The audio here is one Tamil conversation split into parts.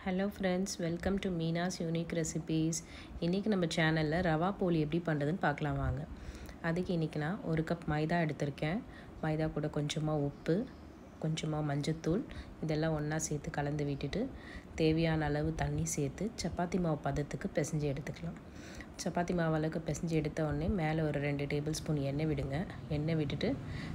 Hello friends, welcome to Meena's unique recipes. இன்றைக்கி நம்ம சேனலில் ரவா போலி எப்படி பண்ணுறதுன்னு பார்க்கலாம் வாங்க. அதுக்கு இன்றைக்கி நான் 1 கப் மைதா எடுத்திருக்கேன். மைதா கூட கொஞ்சமாக உப்பு, கொஞ்சமாக மஞ்சத்தூள் இதெல்லாம் ஒன்றா சேர்த்து கலந்து விட்டுட்டு தேவையான அளவு தண்ணி சேர்த்து சப்பாத்தி மாவு பதத்துக்கு பிசைஞ்சு எடுத்துக்கலாம். சப்பாத்தி மாவு அளவுக்கு பிசைஞ்சு எடுத்த உடனே மேலே ஒரு 2 டேபிள் ஸ்பூன் எண்ணெய் விடுங்க. எண்ணெய் விட்டுட்டு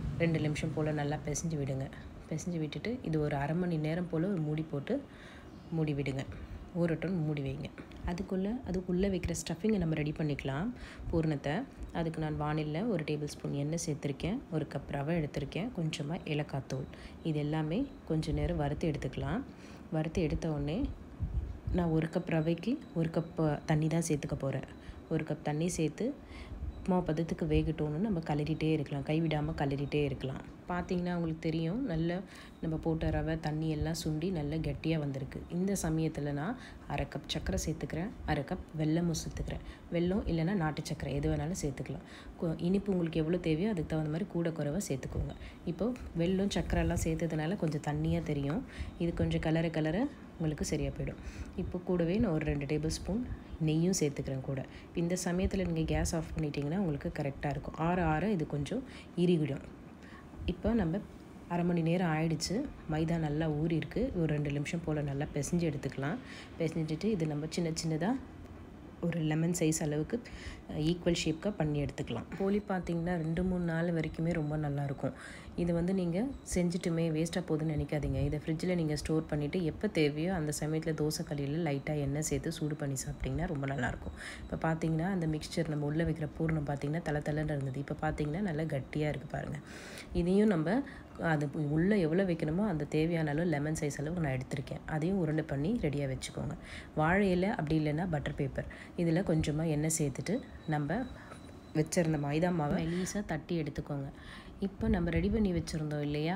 2 நிமிஷம் போல் நல்லா பிசைஞ்சு விடுங்க. பிசைஞ்சு விட்டுட்டு இது ஒரு அரை மணி நேரம் போல் ஒரு மூடி போட்டு மூடி விடுங்க. ஊறட்டும், மூடி வைங்க. அதுக்குள்ளே வைக்கிற ஸ்டஃபிங்கை நம்ம ரெடி பண்ணிக்கலாம். பூரணத்தை அதுக்கு நான் வானிலில் 1 டேபிள் ஸ்பூன் எண்ணெய் சேர்த்துருக்கேன், 1 கப் ரவை எடுத்திருக்கேன், கொஞ்சமாக ஏலக்காய் தூள். இது எல்லாமே கொஞ்சம் நேரம் வறுத்து எடுத்துக்கலாம். வறுத்து எடுத்த உடனே நான் 1 கப் ரவைக்கு 1 கப் தண்ணி தான் சேர்த்துக்க போகிறேன். 1 கப் தண்ணி சேர்த்து உப்புமா பதத்துக்கு வேகட்டோன்னு நம்ம கிளறிட்டே இருக்கலாம், கைவிடாமல் கிளறிட்டே இருக்கலாம். பார்த்திங்கன்னா உங்களுக்கு தெரியும், நல்ல நம்ம போட்ட ரவை தண்ணி எல்லாம் சுண்டி நல்ல கெட்டியாக வந்திருக்கு. இந்த சமயத்தில் நான் 1/2 கப் சர்க்கரை சேர்த்துக்கிறேன், 1/2 கப் வெல்லமும் சேர்த்துக்கிறேன். வெல்லம் இல்லைன்னா நாட்டு சர்க்கரை எது வேணாலும் சேர்த்துக்கலாம். இனிப்பு உங்களுக்கு எவ்வளோ தேவையோ அதுக்கு தகுந்த மாதிரி கூட குறைவாக சேர்த்துக்கோங்க. இப்போது வெல்லம் சர்க்கரைலாம் சேர்த்ததுனால கொஞ்சம் தண்ணியாக தெரியும். இது கொஞ்சம் கலர உங்களுக்கு சரியாக போயிடும். இப்போ கூடவே நான் ஒரு 2 டேபிள் ஸ்பூன் நெய்யும் சேர்த்துக்கிறேன் கூட. இந்த சமயத்தில் நீங்கள் கேஸ் ஆஃப் பண்ணிட்டீங்கன்னா உங்களுக்கு கரெக்டாக இருக்கும். ஆற இது கொஞ்சம் இறுகிடும். இப்போ நம்ம அரை மணி நேரம் ஆயிடுச்சு. மைதா நல்லா ஊறிருக்கு. ஒரு 2 நிமிஷம் போல் நல்லா பிசைஞ்சு எடுத்துக்கலாம். பிசைஞ்சிட்டு இது நம்ம சின்னதாக ஒரு லெமன் சைஸ் அளவுக்கு ஈக்குவல் ஷேப்காக பண்ணி எடுத்துக்கலாம். போலி பார்த்திங்கன்னா 2-3 நாள் வரைக்குமே ரொம்ப நல்லாயிருக்கும். இது நீங்கள் செஞ்சுட்டுமே வேஸ்ட்டாக போகுதுன்னு நினைக்காதீங்க. இதை ஃப்ரிட்ஜில் நீங்கள் ஸ்டோர் பண்ணிவிட்டு எப்போ தேவையோ அந்த சமயத்தில் தோசைக்கல்லில் லைட்டாக எண்ணெய் சேர்த்து சூடு பண்ணி சாப்பிட்டிங்கன்னா ரொம்ப நல்லாயிருக்கும். இப்போ பார்த்திங்கன்னா அந்த மிக்சர் நம்ம உள்ளே வைக்கிற பூரணம் பார்த்திங்கன்னா தலை இருந்தது. இப்போ பார்த்திங்கன்னா நல்லா கட்டியாக இருக்குது பாருங்கள். இதையும் நம்ம அது உள்ளே எவ்வளோ வைக்கணுமோ அந்த தேவையான அளவு லெமன் சைஸ் அளவு நான் எடுத்திருக்கேன். அதையும் உருண்டை பண்ணி ரெடியாக வச்சுக்கோங்க. வாழை இலை அப்படி இல்லைன்னா பட்டர் பேப்பர் இதில் கொஞ்சமாக எண்ணெய் சேர்த்துட்டு நம்ம வச்சுருந்த மைதா மாவை மெலிசாக தட்டி எடுத்துக்கோங்க. இப்போ நம்ம ரெடி பண்ணி வச்சுருந்தோம் இல்லையா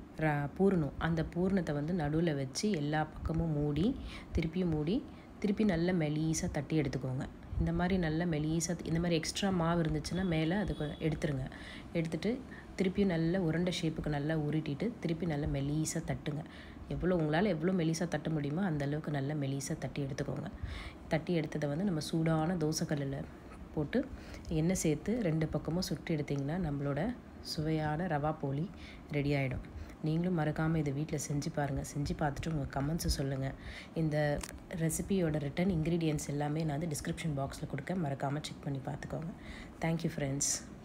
பூரணம், அந்த பூரணத்தை நடுவில் வச்சு எல்லா பக்கமும் திருப்பி நல்லா மெலிசாக தட்டி எடுத்துக்கோங்க. இந்த மாதிரி நல்லா மெலிசாக, இந்த மாதிரி எக்ஸ்ட்ரா மாவு இருந்துச்சுன்னா மேலே அதுக்கு எடுத்துருங்க. எடுத்துகிட்டு திருப்பியும் நல்ல உருண்டை ஷேப்புக்கு நல்லா உருட்டிட்டு திருப்பி நல்லா மெலிசாக தட்டுங்க. உங்களால் எவ்வளோ மெலிசாக தட்ட முடியுமோ அந்தளவுக்கு நல்லா மெலிசாக தட்டி எடுத்துக்கோங்க. தட்டி எடுத்ததை நம்ம சூடான தோசைக்கல்லில் போட்டு எண்ணெய் சேர்த்து 2 பக்கமும் சுட்டு எடுத்திங்கன்னா நம்மளோட சுவையான ரவா போலி ரெடி ஆகிடும். நீங்களும் மறக்காமல் இதை வீட்டில் செஞ்சு பாருங்கள். செஞ்சு பார்த்துட்டு உங்கள் கமெண்ட்ஸை சொல்லுங்கள். இந்த ரெசிபியோட ரிட்டன் இன்க்ரீடியன்ட்ஸ் எல்லாமே நான் டிஸ்கிரிப்ஷன் பாக்ஸில் கொடுக்க மறக்காமல் செக் பண்ணி பார்த்துக்கோங்க. Thank you friends.